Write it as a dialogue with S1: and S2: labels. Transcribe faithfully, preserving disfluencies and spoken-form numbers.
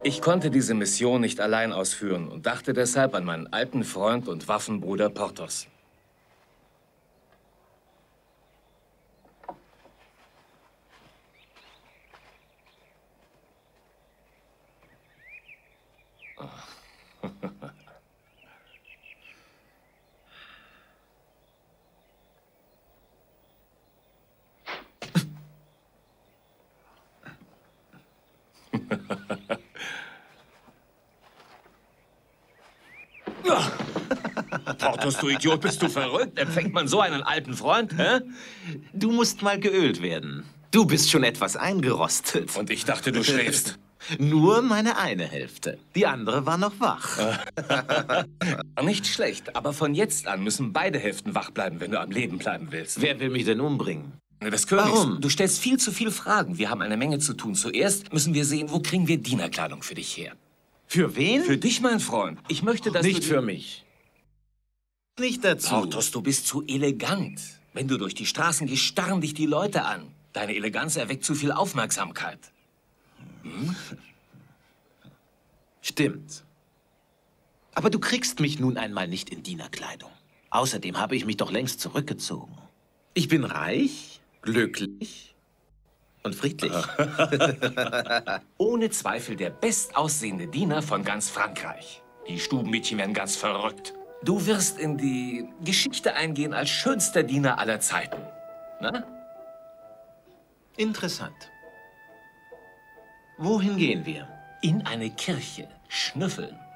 S1: Ich konnte diese Mission nicht allein ausführen und dachte deshalb an meinen alten Freund und Waffenbruder Porthos. Porthos, du Idiot, bist du verrückt? Empfängt man so einen alten Freund, hä?
S2: Du musst mal geölt werden. Du bist schon etwas eingerostet.
S1: Und ich dachte, du schläfst.
S2: Nur meine eine Hälfte. Die andere war noch wach.
S1: Nicht schlecht, aber von jetzt an müssen beide Hälften wach bleiben, wenn du am Leben bleiben willst.
S2: Wer will mich denn umbringen?
S1: Des Königs.
S2: Warum?
S1: Du stellst viel zu viele Fragen. Wir haben eine Menge zu tun. Zuerst müssen wir sehen, wo kriegen wir Dienerkleidung für dich her.
S2: Für wen?
S1: Für dich, mein Freund. Ich möchte, dass
S2: Nicht
S1: du...
S2: für mich. Nicht dazu.
S1: Porthos, du bist zu elegant. Wenn du durch die Straßen gehst, starren dich die Leute an. Deine Eleganz erweckt zu viel Aufmerksamkeit. Hm?
S2: Stimmt. Aber du kriegst mich nun einmal nicht in Dienerkleidung. Außerdem habe ich mich doch längst zurückgezogen. Ich bin reich, glücklich und friedlich.
S1: Ohne Zweifel der bestaussehende Diener von ganz Frankreich. Die Stubenmädchen werden ganz verrückt. Du wirst in die Geschichte eingehen als schönster Diener aller Zeiten. Na?
S2: Interessant. Wohin gehen wir?
S1: In eine Kirche. Schnüffeln.